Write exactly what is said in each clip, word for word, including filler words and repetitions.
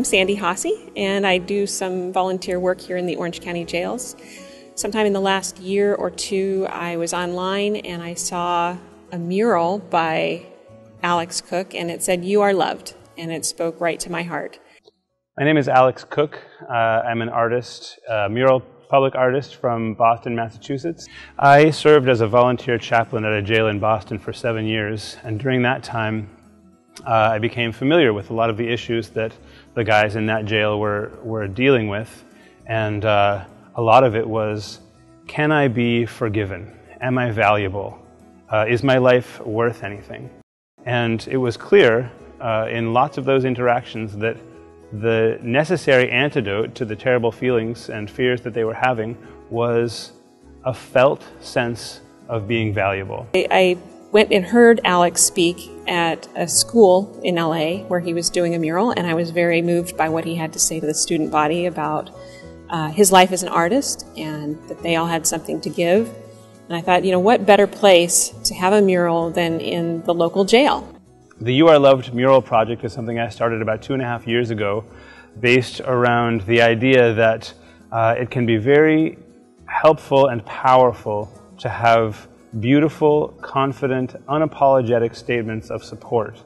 Sandy Haase, and I do some volunteer work here in the Orange County jails. Sometime in the last year or two, I was online and I saw a mural by Alex Cook, and it said, "You are loved," and it spoke right to my heart. My name is Alex Cook. Uh, I'm an artist, a mural public artist from Boston, Massachusetts. I served as a volunteer chaplain at a jail in Boston for seven years, and during that time, uh, I became familiar with a lot of the issues that the guys in that jail were, were dealing with, and uh, a lot of it was, can I be forgiven? Am I valuable? Uh, is my life worth anything? And it was clear uh, in lots of those interactions that the necessary antidote to the terrible feelings and fears that they were having was a felt sense of being valuable. I, I went and heard Alex speak at a school in L A where he was doing a mural, and I was very moved by what he had to say to the student body about uh, his life as an artist and that they all had something to give. And I thought, you know, what better place to have a mural than in the local jail? The You Are Loved mural project is something I started about two and a half years ago, based around the idea that uh, it can be very helpful and powerful to have beautiful, confident, unapologetic statements of support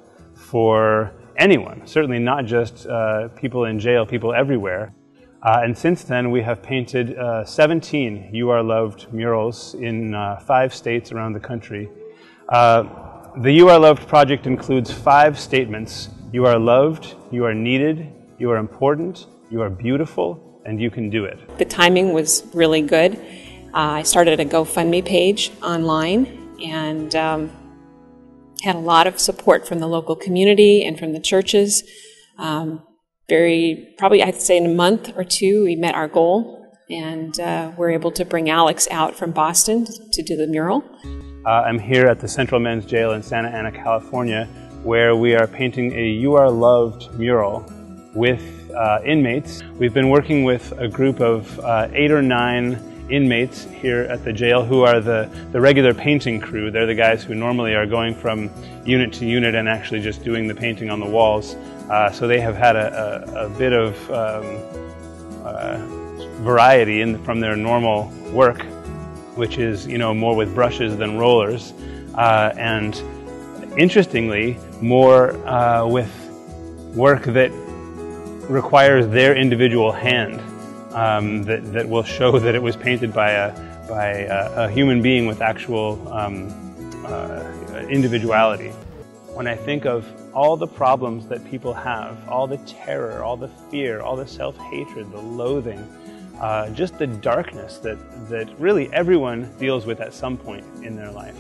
for anyone, certainly not just uh, people in jail, people everywhere. Uh, and since then, we have painted uh, seventeen You Are Loved murals in uh, five states around the country. Uh, the You Are Loved project includes five statements. You are loved, you are needed, you are important, you are beautiful, and you can do it. The timing was really good. Uh, I started a GoFundMe page online and um, had a lot of support from the local community and from the churches. Um, Very, probably I'd say in a month or two, we met our goal, and uh, we're able to bring Alex out from Boston to do the mural. Uh, I'm here at the Central Men's Jail in Santa Ana, California, where we are painting a You Are Loved mural with uh, inmates. We've been working with a group of uh, eight or nine inmates here at the jail who are the, the regular painting crew. They're the guys who normally are going from unit to unit and actually just doing the painting on the walls. Uh, so they have had a, a, a bit of um, uh, variety in, from their normal work, which is, you know, more with brushes than rollers, uh, and interestingly, more uh, with work that requires their individual hand, um, that, that will show that it was painted by a, by a, a human being with actual um, uh, individuality. When I think of all the problems that people have, all the terror, all the fear, all the self-hatred, the loathing, uh, just the darkness that, that really everyone deals with at some point in their life.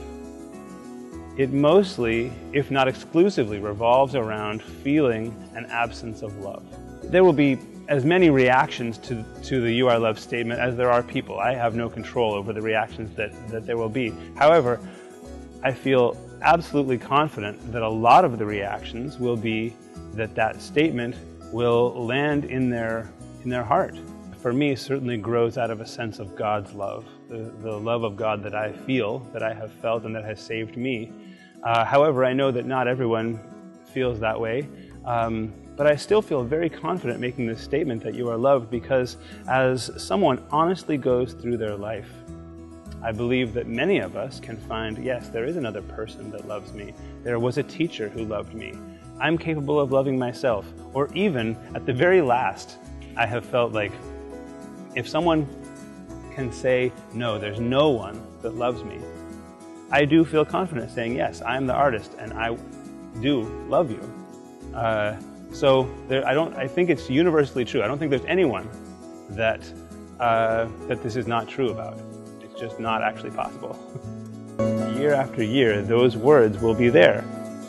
It mostly, if not exclusively, revolves around feeling an absence of love. There will be as many reactions to, to the You Are Loved statement as there are people. I have no control over the reactions that, that there will be. However, I feel absolutely confident that a lot of the reactions will be that that statement will land in their, in their heart. For me, it certainly grows out of a sense of God's love, the, the love of God that I feel, that I have felt, and that has saved me. Uh, however, I know that not everyone feels that way, um, but I still feel very confident making this statement that you are loved, because as someone honestly goes through their life, I believe that many of us can find, yes, there is another person that loves me. There was a teacher who loved me. I'm capable of loving myself. Or even, at the very last, I have felt like if someone can say, no, there's no one that loves me, I do feel confident saying, yes, I'm the artist and I do love you. Uh, so there, I, don't, I think it's universally true. I don't think there's anyone that, uh, that this is not true about. Just not actually possible. Year after year, those words will be there.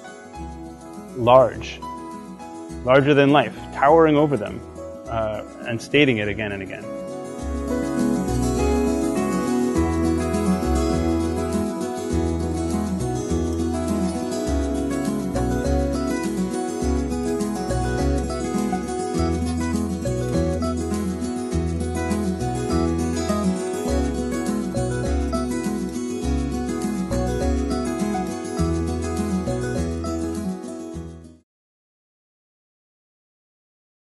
Large. Larger than life, towering over them, uh, and stating it again and again.